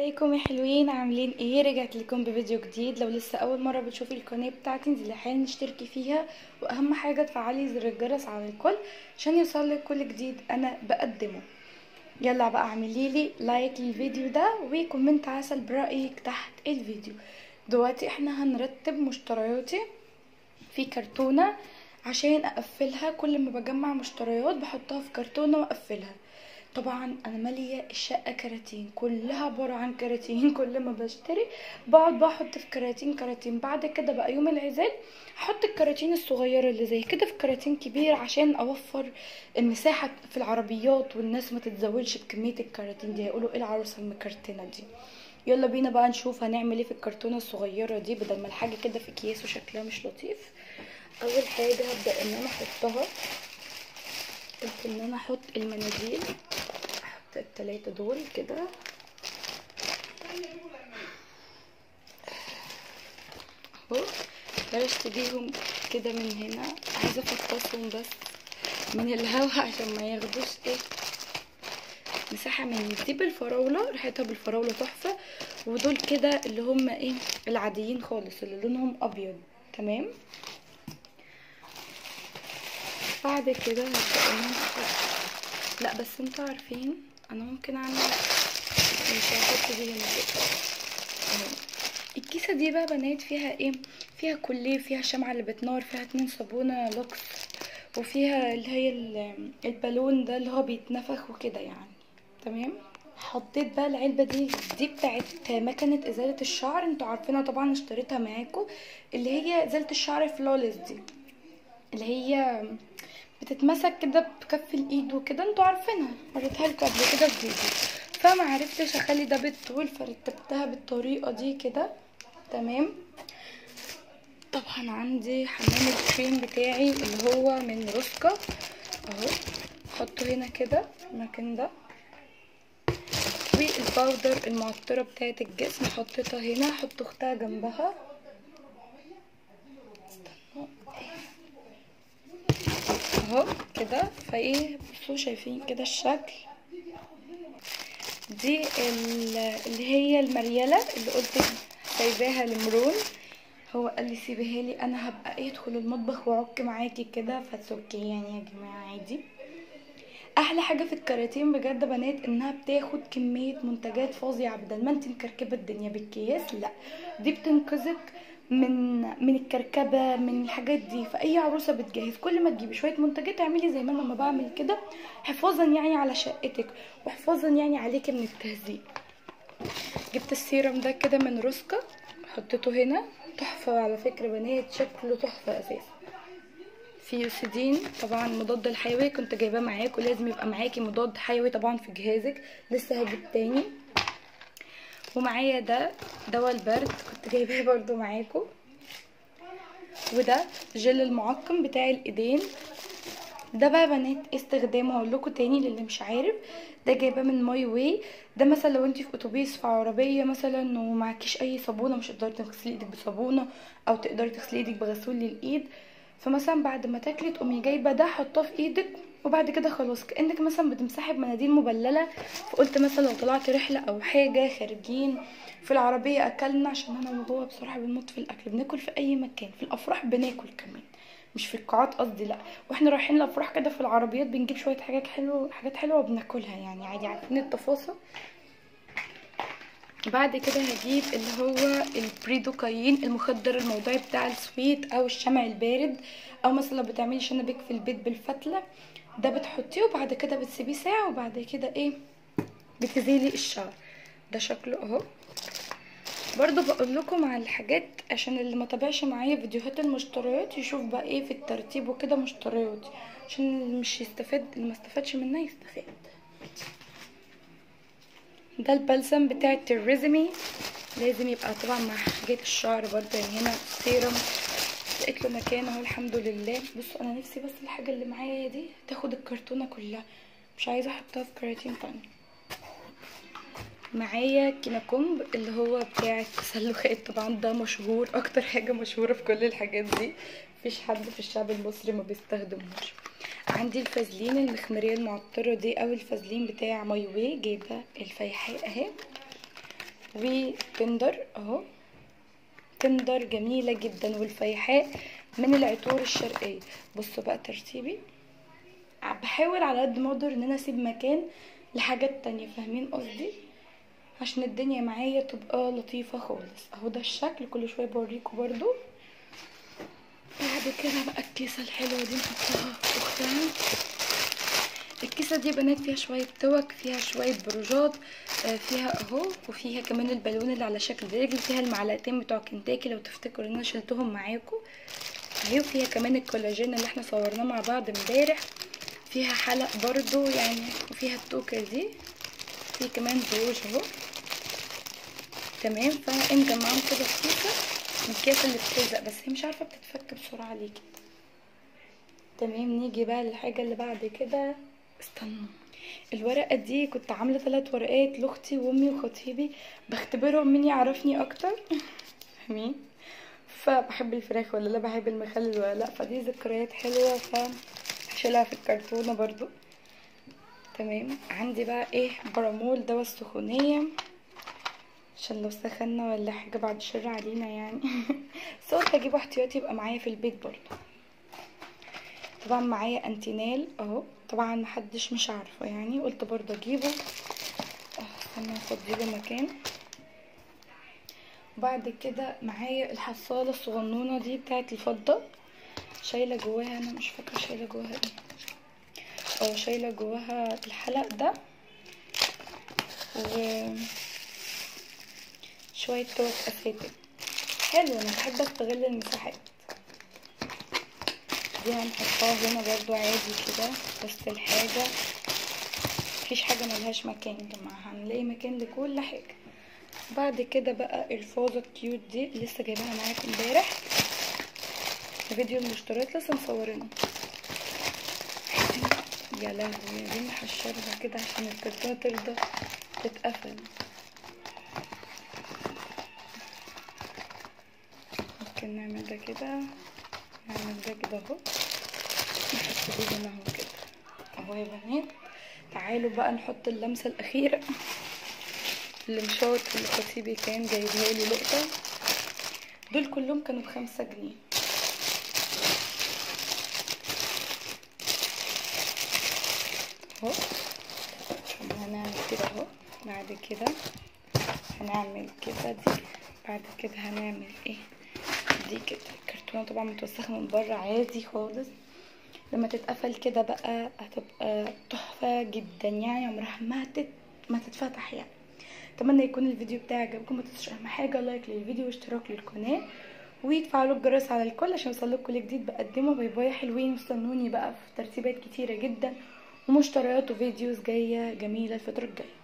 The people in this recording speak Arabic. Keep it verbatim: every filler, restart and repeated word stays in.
ازيكم يا حلوين؟ عاملين ايه؟ رجعت لكم بفيديو جديد. لو لسه اول مره بتشوفي القناه بتاعتي انزلي حالا اشتركي فيها، واهم حاجه تفعلي زر الجرس على الكل عشان يوصلك كل جديد انا بقدمه. يلا بقى اعملي لي لايك للفيديو ده وكومنت عسل برايك تحت الفيديو. دلوقتي احنا هنرتب مشترياتي في كرتونه عشان اقفلها. كل ما بجمع مشتريات بحطها في كرتونه واقفلها. طبعا انا ماليه الشقه كراتين، كلها عباره عن كراتين. كل ما بشتري بقعد بحط في كراتين كراتين. بعد كده بقى يوم العيدان احط الكراتين الصغيره اللي زي كده في كراتين كبير عشان اوفر المساحه في العربيات، والناس ما تتزولش بكميه الكراتين دي، هيقولوا ايه العروسه المكرتنه دي. يلا بينا بقى نشوف هنعمل ايه في الكرتونه الصغيره دي بدل ما الحاجه كده في اكياس وشكلها مش لطيف. اول حاجه هبدا ان انا احطها، قلت ان انا احط المناديل، احط التلاتة دول كده اهو. فرشت بيهم كده من هنا، عايزه افطسهم بس من الهوا عشان ما ياخدوش ايه مساحه مني. دي بالفراوله، ريحتها بالفراوله تحفه. ودول كده اللي هم ايه العاديين خالص اللي لونهم ابيض. تمام. بعد كده هبدا ان انا احط، لا بس انتوا عارفين انا ممكن اعمل مش هحط دي هنا كده اهو. الكيسه دي بقى بنات فيها ايه؟ فيها كليه، فيها شمعه اللي بتنور، فيها اتنين صابونه لوكس، وفيها اللي هي البالون ده اللي هو بيتنفخ وكده يعني. تمام. حطيت بقى العلبه دي دي بتاعت مكنه ازاله الشعر، انتوا عارفينها طبعا، اشتريتها معاكم، اللي هي ازاله الشعر فلوليس دي، اللي هي بتتمسك كده بكف الايد وكده، انتوا عارفينها، وريتها لكم قبل كده في فيديو. فما عرفتش اخلي ده بالطول فرتبتها بالطريقه دي كده. تمام. طبعا عندي حمام الكريم بتاعي اللي هو من روسكا اهو، احطه هنا كده في المكان ده. والباودر المعطره بتاعه الجسم حطيتها هنا، احط اختها جنبها اهو كده. فايه بصوا شايفين كده الشكل. دي اللي هي المريله اللي قلت سايباها لمرون، هو قال لي سيبيها لي انا هبقى ايه ادخل المطبخ واعك معاكي كده، فاتس يعني يا جماعه عادي. احلى حاجه في الكراتين بجد بنات انها بتاخد كميه منتجات فظيعه، بدل ما انت مكركبه الدنيا بالكياس، لا دي بتنقذك من من الكركبه من الحاجات دي. فاي عروسه بتجهز كل ما تجيبي شويه منتجات اعملي زي ما انا ما بعمل كده، حفاظا يعني على شقتك وحفاظا يعني عليكي من التهزيق. جبت السيرم ده كده من روسكا، حطيته هنا، تحفه على فكره بنات، شكله تحفه اساسا. فيوسيدين طبعا مضاد الحيوي كنت جايباه معاكم، لازم يبقى معاكي مضاد حيوي طبعا في جهازك، لسه هجيب تاني. ومعايا ده دواء البرد كنت جايباه برضو معاكم. وده جل المعقم بتاع الايدين، ده بقى بنات استخدامه هقول لكم تاني للي مش عارف. ده جايباه من ماي واي، ده مثلا لو انت في اتوبيس في عربيه مثلا ومعكيش اي صابونه، مش هتقدري تغسلي ايدك بصابونه او تقدري تغسلي ايدك بغسول للايد، فمثلا بعد ما تاكلي تقومي جايبه ده حطاه في ايدك، وبعد كده خلاص كانك مثلا بتمسحي بمناديل مبلله. فقلت مثلا لو طلعت رحله او حاجه خارجين في العربيه اكلنا، عشان انا وهو بصراحه بنموت في الاكل، بناكل في اي مكان، في الافراح بناكل كمان، مش في القاعات قصدي، لا واحنا رايحين الافراح كده في العربيات بنجيب شويه حاجات حلوه حاجات حلوه وبناكلها يعني عادي، عارفين التفاصيل. بعد كده هجيب اللي هو البريدوكاين، المخدر الموضعي بتاع السويت او الشمع البارد، او مثلا لو بتعملي شنبك في البيت بالفتله، ده بتحطيه وبعد كده بتسيبيه ساعه وبعد كده ايه بتزيلي الشعر. ده شكله اهو. برضو بقول لكم على الحاجات عشان اللي ما تابعش معايا فيديوهات المشتريات يشوف بقى ايه في الترتيب وكده مشترياتي، عشان اللي مش يستفاد اللي ما استفادش منها يستفاد. ده البلسم بتاع التريزمي، لازم يبقى طبعا مع حاجات الشعر برضه، يعني هنا سيرم لقيت له مكان اهو الحمد لله. بصوا انا نفسي بس الحاجه اللي معايا دي تاخد الكرتونه كلها، مش عايزه احطها في كراتين تانية. معايا كيناكومب اللي هو بتاع التسلخات، طبعا ده مشهور، اكتر حاجه مشهوره في كل الحاجات دي، مفيش حد في الشعب المصري ما بيستخدمهوش. عندي الفازلين المخمريه المعطره دي او الفازلين بتاع ماي واي، جايبه الفيحاء اهي. وكندر اهو، كندر جميلة جدا، والفيحاء من العطور الشرقية. بصوا بقى ترتيبي، بحاول على قد ما اقدر ان انا اسيب مكان لحاجات تانية، فاهمين قصدي، عشان الدنيا معايا تبقى لطيفة خالص. اهو ده الشكل، كل شوية بوريكم برضو. بعد كده بقى الكيسة الحلوة دي نحطها في اختها. الكيسة دي بنات فيها شوية توك، فيها شوية بروجات، فيها اهو، وفيها كمان البالون اللي على شكل رجل، فيها المعلقتين بتوع كنتاكي لو تفتكروا ان انا شلتهم معاكم اهي، وفيها كمان الكولاجين اللي احنا صورناه مع بعض امبارح، فيها حلق برضو يعني، وفيها التوكة دي، في كمان بروج اهو. تمام، فانا مجمعهم كده في كيسة، الكيسة اللي بتلزق بس هي مش عارفة بتتفك بسرعة ليه كده. تمام، نيجي بقى للحاجة اللي بعد كده. استنوا، الورقة دي كنت عاملة ثلاث ورقات لاختي وامي وخطيبي، بختبرهم مين يعرفني اكتر مين، فبحب الفراخ ولا لا، بحب المخلل ولا لا، فدي ذكريات حلوة فهشيلها في الكرتونة برضو. تمام، عندي بقى ايه، برامول دوا السخونية، عشان لو سخنا ولا حاجة بعد الشر علينا يعني بس قلت اجيبه احتياطي يبقى معايا في البيت برضو. طبعا معايا انتينال اهو، طبعا محدش مش عارفه يعني، قلت برضو اجيبه. استنى افضي له مكان. وبعد كده معايا الحصاله الصغنونه دي بتاعت الفضه، شايله جواها، انا مش فاكره شايله جواها ايه، اه شايله جواها الحلق ده و شويه توك اساتك. حلو، انا بحب استغل المساحات دي. هنحطها هنا برضو عادي كده وسط الحاجه، مفيش حاجه ملهاش مكان يا جماعه، هنلاقي مكان لكل حاجه. بعد كده بقى الفازه الكيوت دي لسه جايباها معاكم امبارح، فيديو الاشتراك لسه مصورينه. يا لهوي، دي محشرها كده عشان الكرتونه ترضى تتقفل. ممكن نعمل ده كده، نعمل ده كده اهو، نحط دي هنا اهو كده اهو يا بنات. تعالوا بقى نحط اللمسه الاخيره، المشاط اللي خطيبي كان جايبها لي لقطه، دول كلهم كانوا بخمسة جنيه. اهو هنعمل كده اهو، بعد كده هنعمل كده دي، بعد كده هنعمل ايه دي كده. الكرتونه طبعا متوسخه من بره عادي خالص، لما تتقفل كده بقى هتبقى تحفه جدا يعني، عمرها ما تت... ما تتفتح يعني. اتمنى يكون الفيديو بتاعي عجبكم، ما تنسوش اهم حاجه لايك للفيديو واشتراك للقناه وتفعلوا الجرس على الكل عشان يوصلكوا كل جديد بقدمه. باي باي حلوين، واستنوني بقى في ترتيبات كتيره جدا ومشتريات وفيديوز جايه جميله الفتره الجايه.